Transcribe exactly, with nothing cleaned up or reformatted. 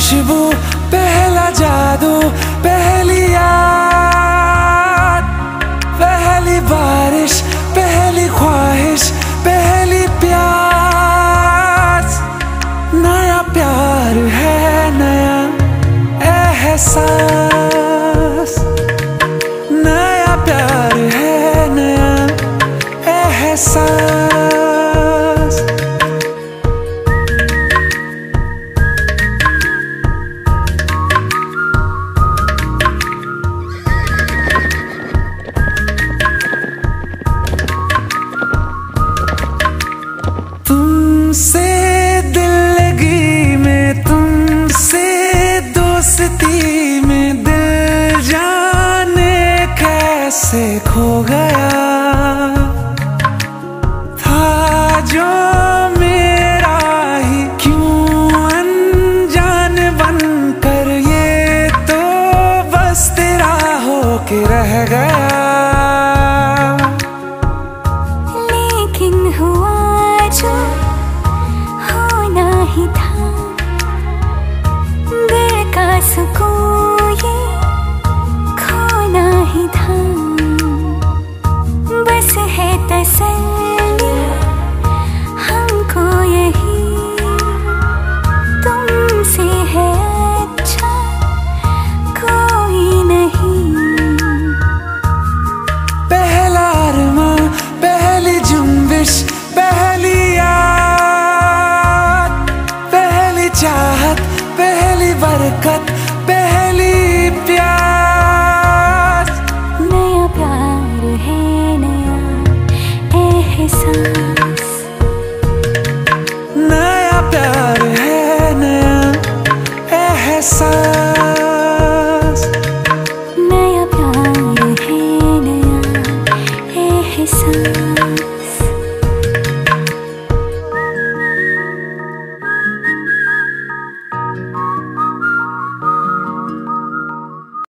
खुशबू, पहला जादू, पहली याद, पहली बारिश, पहली ख्वाहिश, पहली प्यास। नया प्यार है, नया एहसास। नया प्यार है, नया एहसास। तुमसे दिल लगी में, तुमसे दोस्ती में, दिल जाने कैसे खो गया था जो मेरा ही, क्यों अनजान बनकर ये तो बस तेरा होके रह गया। लेकिन हुआ जो होना ही था, दिल का सुकून ये खोना ही था। बस है तसल्ली